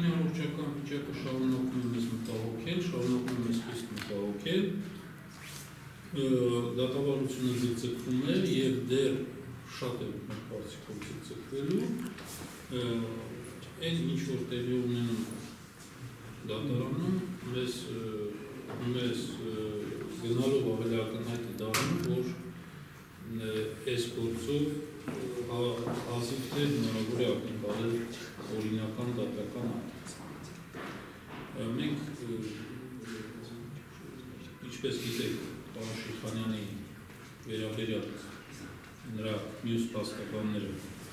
առողջական վիճակը շարունակում է մեզ մտահոգել, շարունակում է մեզ խիստ մտահոգել, դատավարությունը ձգձգվում է եւ դեռ շատ է մեր կարծիքով ձգձգվելու, այն ինչ որ տեղի ունենում դատարանում մեզ գնալով ավելի ակնհայտ է դառնում, որ այս գործով հազիվ թե հնարավոր է ակնկալել օրինական դատական ակտ։ Մենք, ինչպես գիտեք, պարոն Շիրխանյանի վերաբերյալ նրա մյուս փաստաբանները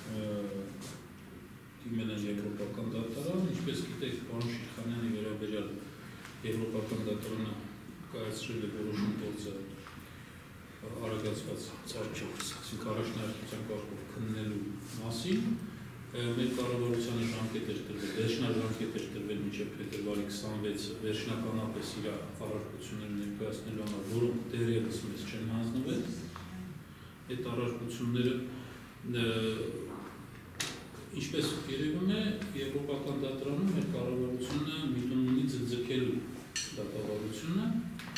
դիմել են Եվրոպական դատարան, ինչպես գիտեք, պարոն Շիրխանյանի վերաբերյալ Եվրոպական դատարանը կայացրել է որոշում գործը արագացված ցարչով առաջնահերթության կարգով քննելու մասին, մեր կառավարությանը ժամկետ էր տրվել, վերջնաժամկետ էր տրվել մինչև փետրվարի 26-ը վերջնականապես իր առարկությունները ներկայացնելու համար, որոնք դեռևս մեզ չեն հանձնվել, այդ առարկությունները ինչպես երևում է, Եվրոպական դատարանում մեր կառավարությունը միտում ունի ձգձգելու դատավարությունը,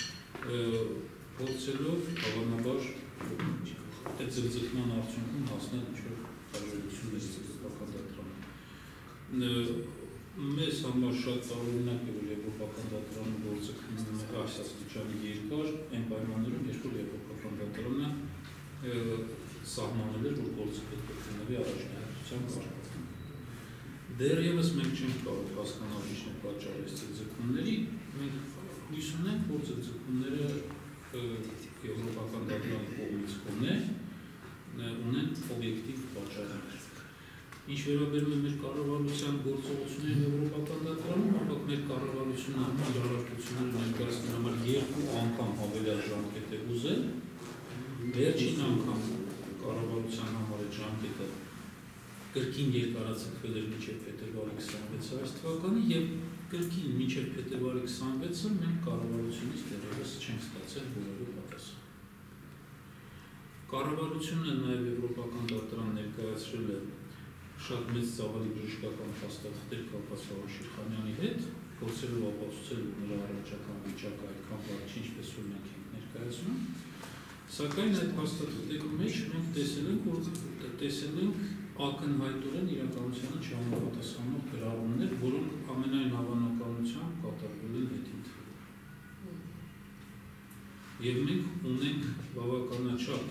փորձելով հավանաբար այդ ձգձգման արդյունքում հասնել ինչ-որ հարաբերություններ Եվրոպական դատարանում։ Մեզ համար շատ տարօրինակ է, որ Եվրոպական դատարանում գործը քննվում է այս աստիճանի երկար, այն պայմաններում, երբ որ Եվրոպական դատարանը սահմանել էր, որ գործը պետք է քննվի առաջնահերթության կարգով։ Դեռևս մենք չենք կարող հասկանալ ինչն է պատճառը այս ձգձգումների, մենք հույս ունենք, որ ձգձգումները Եվրոպական դատարանի կողմից ունեն օբյեկտիվ պատճառներ։ Ինչ վերաբերում է մեր կառավարության գործողություններին Եվրոպական դատարանում, ապա մեր կառավարությունը իր առարկությունները ներկայացնելու համար 2 անգամ հավելյալ ժամկետ է ուզել, վերջին անգամ կառավարության համար այդ ժամկետը կրկին երկարաձգվել էր մինչև փետրվարի 26-ը այս թվականի եւ կրկին մինչև փետրվարի 26-ը մենք կառավարությունից դեռևս չենք ստացել որևէ պատասխան։ Կառավարությունը նաեւ Եվրոպական դատարան ներկայացրել է շատ մեծ ծավալի բժշկական փաստաթղթեր կապված պարոն Շիրխանյանի հետ, փորձելով ապացուցել, որ նրա առողջական վիճակը այդքան վատ չի, ինչպես որ մենք ենք ներկայացնում, սակայն այդ փաստաթղթերի մեջ մենք տեսել ենք ակնհայտորեն իրականությանը չհամապատասխանող գրառումներ, որոնք ամենայն հավանականությամբ կատարվել են հետին։ Եվ մենք ունենք բավականաչափ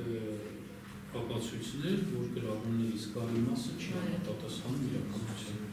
ապացույցներ, որ գրառումների զգալի մասը չի համապատասխանում իրականությանը։